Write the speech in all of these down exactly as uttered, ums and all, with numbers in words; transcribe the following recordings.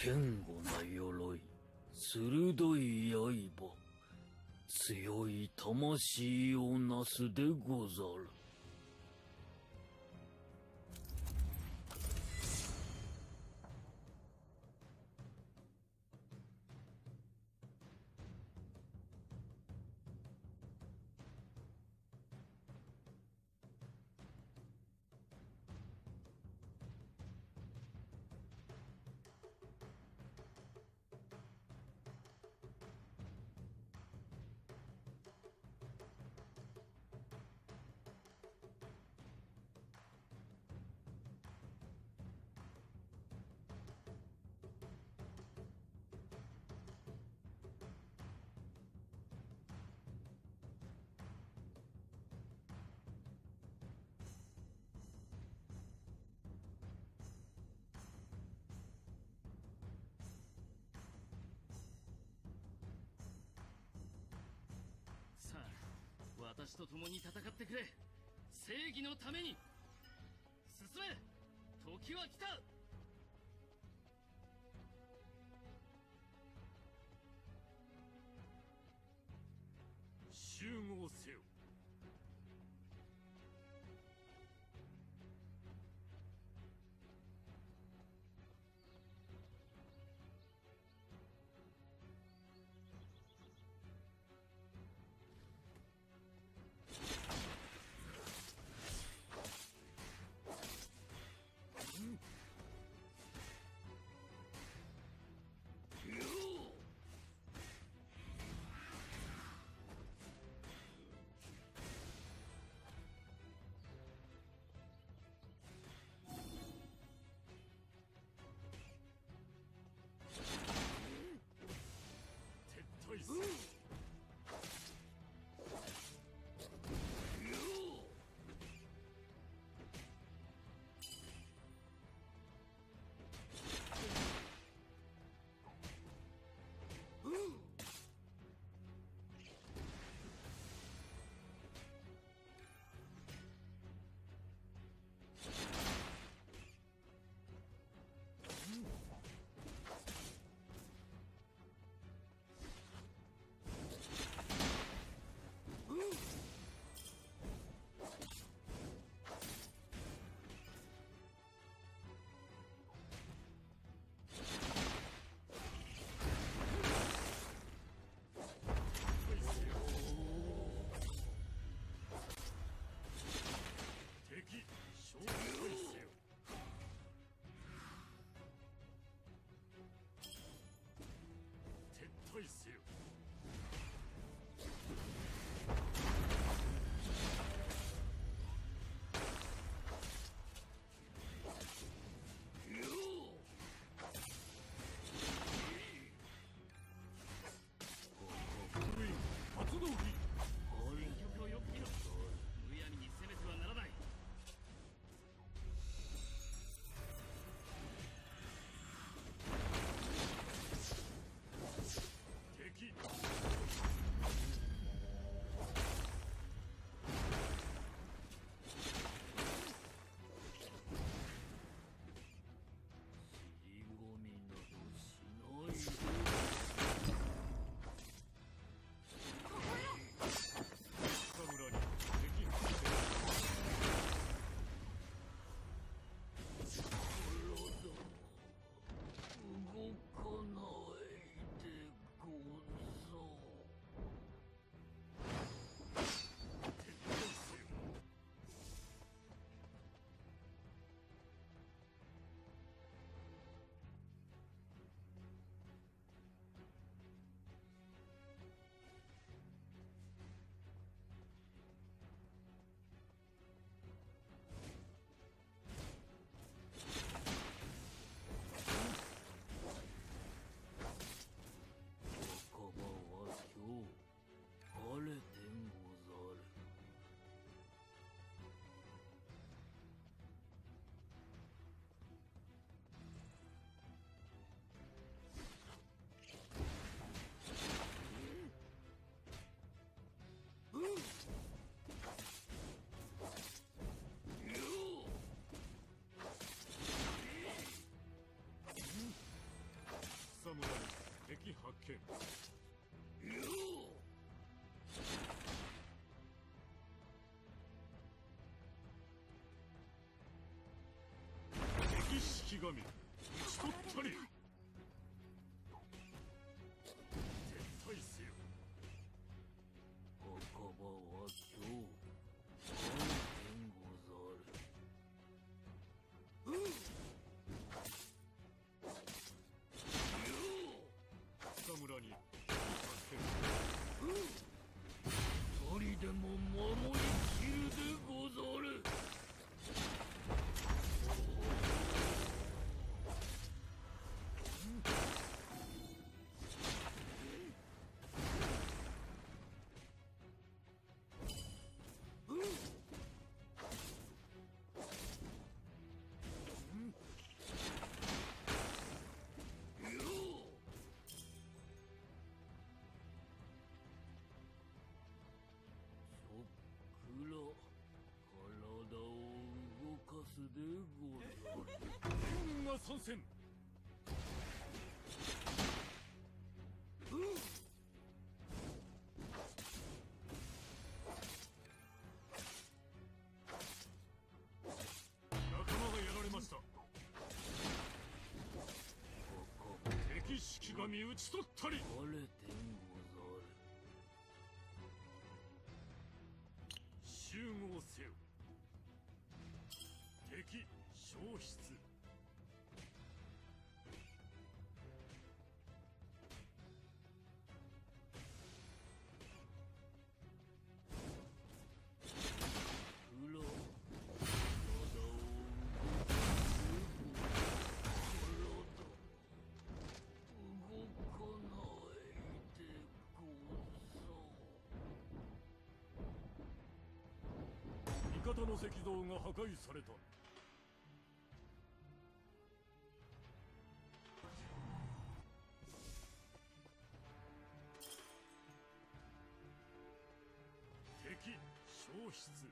堅固な鎧、鋭い刃、強い魂をなすでござる。 さあ、私と共に戦ってくれ。正義のために進め。時は来た。 集合せよ。 式神討ち取ったり。絶対せよ。 墓場は今日晴れてござる。 草むらに一人でも守りきるでござる。でござる。 援軍が参戦。仲間がやられました。敵式神討ち取ったり。 晴れてござる。 集合せよ。敵消失。 裏体を動かないでござ。 味方の石像が破壊された。敵消失。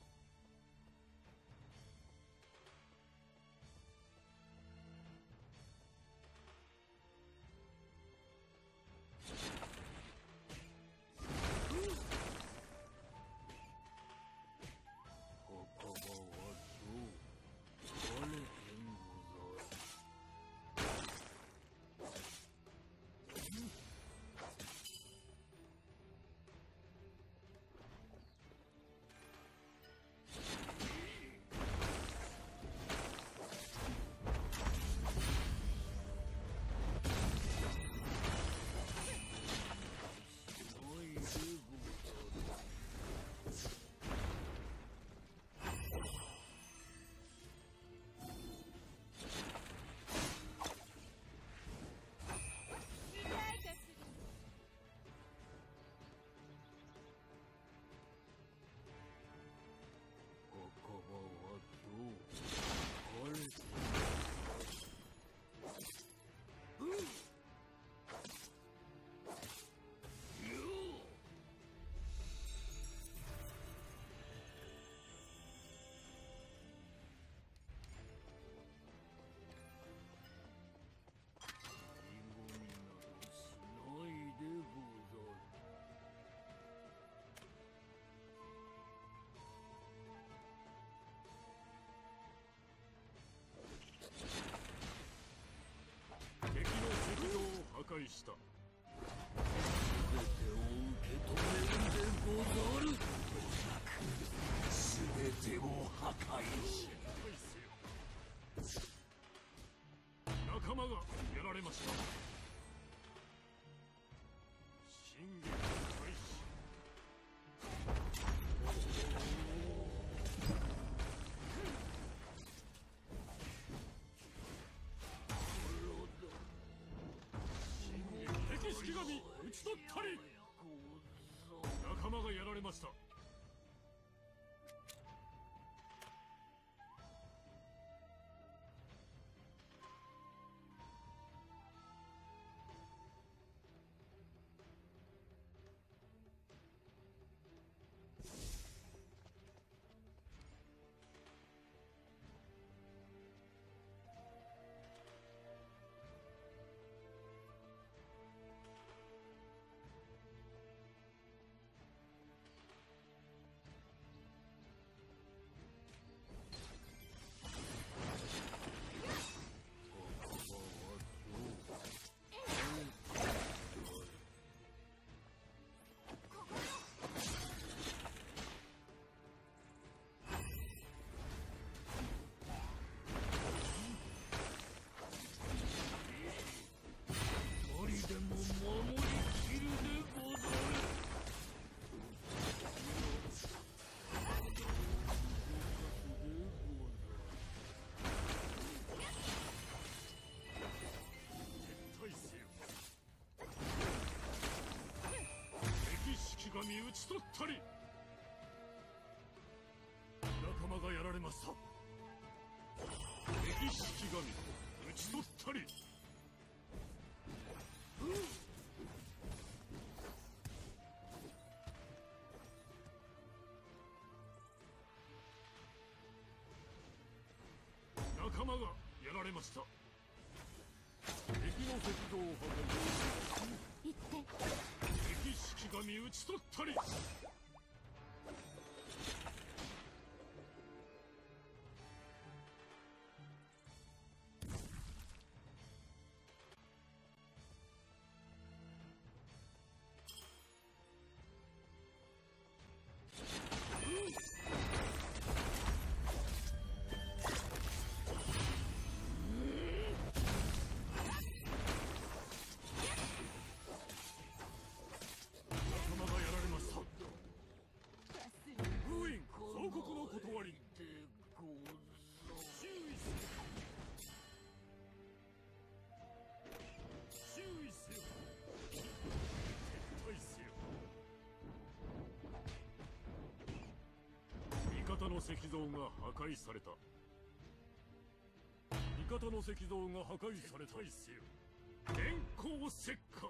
墓場は今日晴れてござる。 破壊した。 全てを受け止めるでござる。 全てを破壊し仲間がやられました。進撃開始。敵式神討ち取ったり。仲間がやられました。 討ち取ったり。仲間がやられました。敵式神討ち取ったり。仲間がやられました。敵の石像を破壊。 行って敵式神討ち取ったり。味方の石像が破壊された。味方の石像が破壊された。電光石火。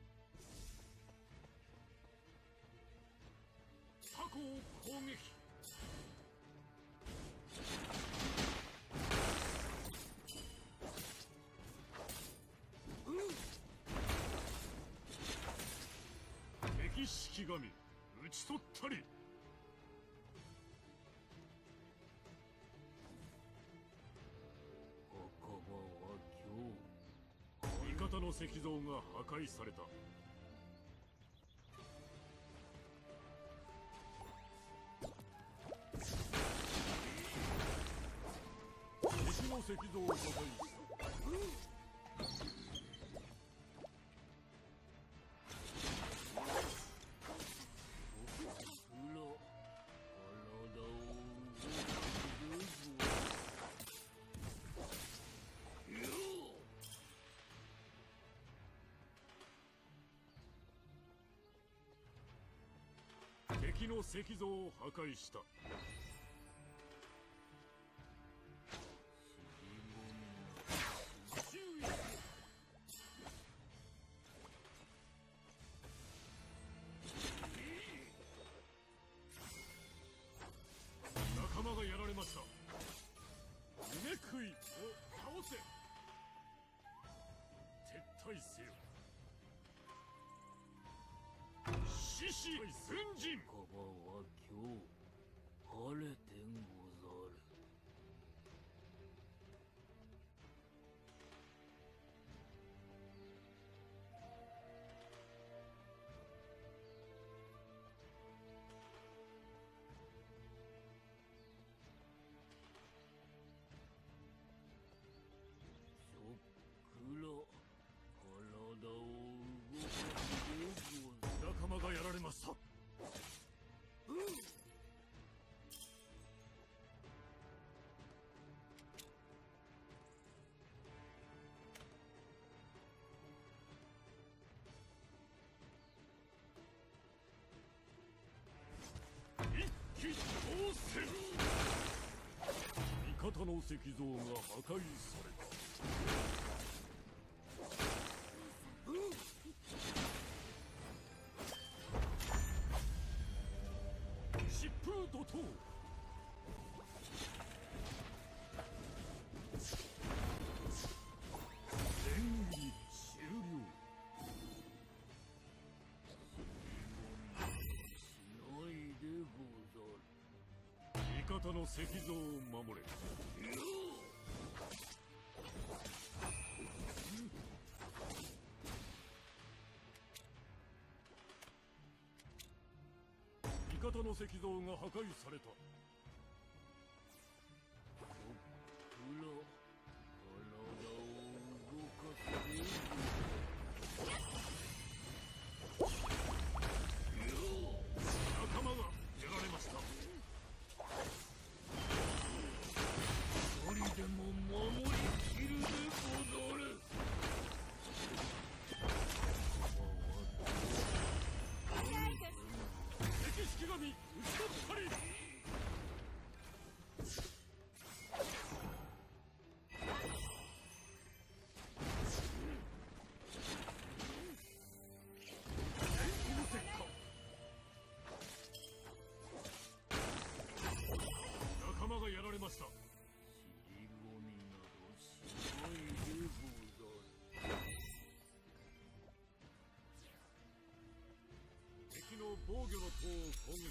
タコを攻撃。敵式神討ち取ったり。味方の石像が破壊された。敵の石像を破壊した。敵の石像を破壊した。仲間がやられました。夢食いを倒せ。撤退せよ。獅子奮陣。 カバは今日晴れてござる。そっくら体を動かしてござる。 仲間がやられました。一気当選。味方の石像が破壊された。疾風怒涛。全入り終了。 しないでござる。 味方の石像を守れ。味方の石像が破壊された。 そっくら体を動かせござる。 仲間がやられました。 一人でも守りきるでござる。 帰られて攻撃する。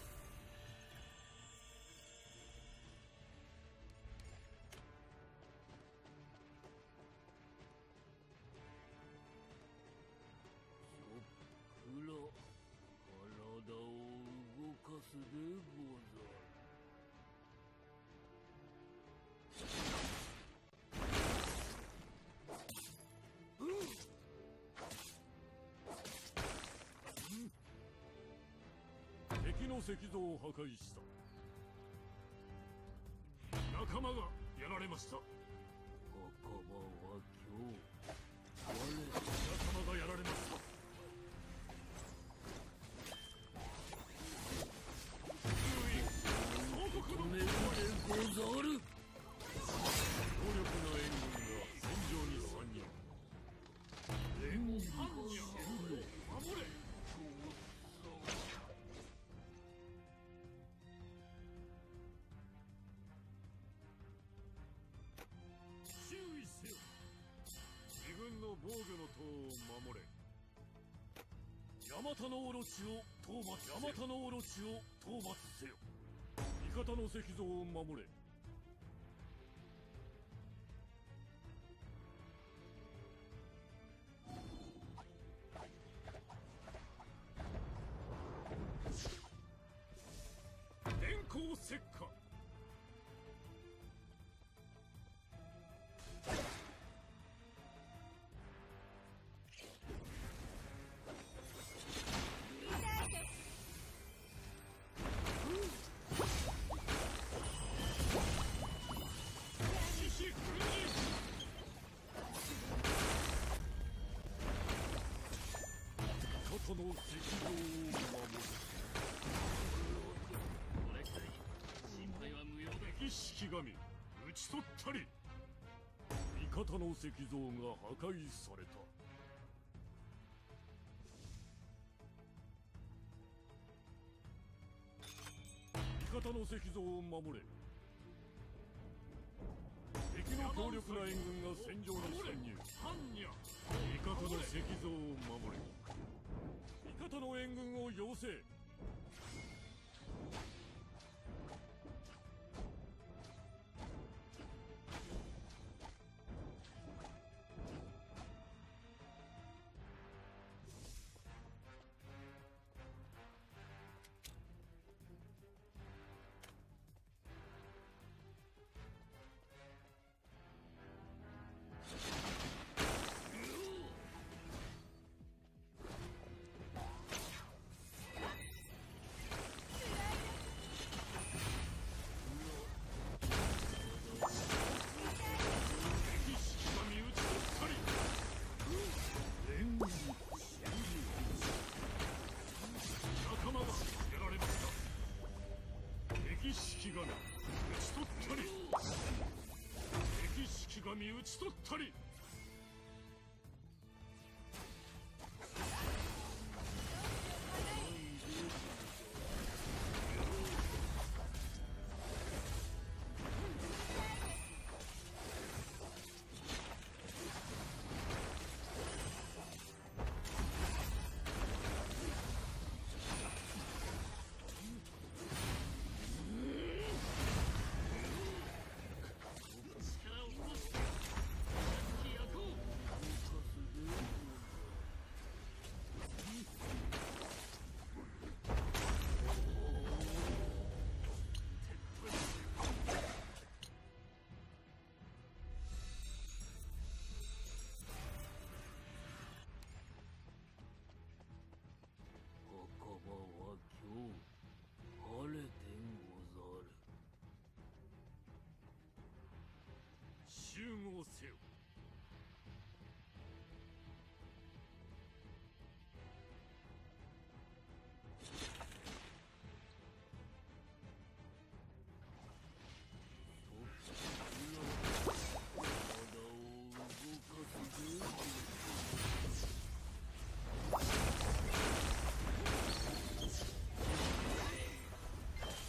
そっくら体を動かすでござる。 敵の石像を破壊した。仲間がやられました。 墓場は今日我仲間がやられました。注意、報告のめるでござる。 強力な援軍が戦場に参入。援軍反逆守れ。注意せよ。自軍の防御の塔を守れ。ヤマタのオロチを討伐。ヤマタのオロチを討伐せよ。味方の石像を守れ。電光石火。獅子奮陣。肩の石像を守る。 これくらい心配は無用だ。 敵式神討ち取ったり。味方の石像が破壊された。味方の石像を守れ。敵の強力な援軍が戦場に潜入。味方の石像を守れ。味方の援軍を要請。仲間がやられました。敵式神討ち取ったり。敵式神討ち取ったり。 力を通して気焼こう。 墓場は今日晴れてござる。 集合せよ。 体を動かすでござる。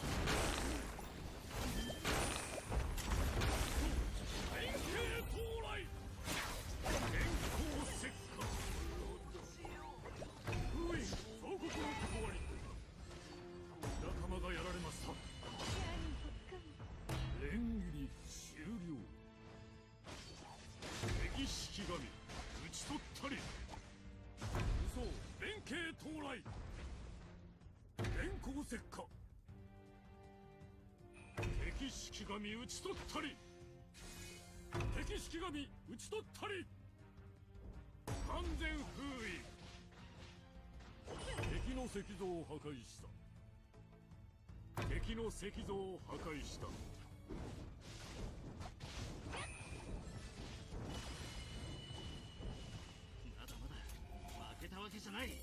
連携到来。 神討ち取ったり、敵式神討ち取ったり、完全封印。敵の石像を破壊した。敵の石像を破壊した。 まだまだ負けたわけじゃない。